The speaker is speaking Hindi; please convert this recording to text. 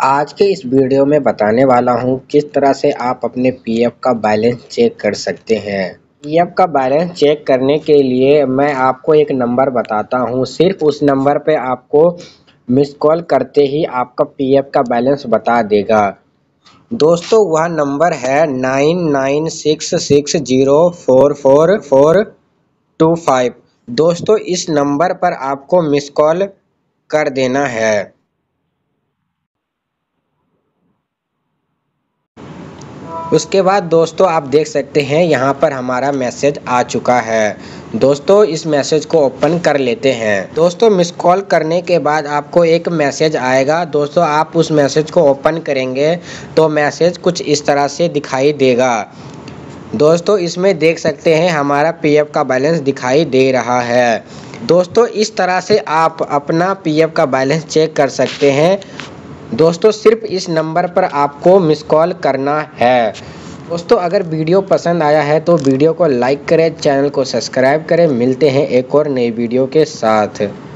आज के इस वीडियो में बताने वाला हूँ किस तरह से आप अपने पीएफ का बैलेंस चेक कर सकते हैं। पीएफ का बैलेंस चेक करने के लिए मैं आपको एक नंबर बताता हूँ। सिर्फ उस नंबर पे आपको मिस कॉल करते ही आपका पीएफ का बैलेंस बता देगा। दोस्तों वह नंबर है 9966044425। दोस्तों इस नंबर पर आपको मिस कॉल कर देना है। उसके बाद दोस्तों आप देख सकते हैं यहाँ पर हमारा मैसेज आ चुका है। दोस्तों इस मैसेज को ओपन कर लेते हैं। दोस्तों मिस कॉल करने के बाद आपको एक मैसेज आएगा। दोस्तों आप उस मैसेज को ओपन करेंगे तो मैसेज कुछ इस तरह से दिखाई देगा। दोस्तों इसमें देख सकते हैं हमारा पीएफ का बैलेंस दिखाई दे रहा है। दोस्तों इस तरह से आप अपना पीएफ का बैलेंस चेक कर सकते हैं। दोस्तों सिर्फ इस नंबर पर आपको मिस कॉल करना है। दोस्तों अगर वीडियो पसंद आया है तो वीडियो को लाइक करें, चैनल को सब्सक्राइब करें। मिलते हैं एक और नई वीडियो के साथ।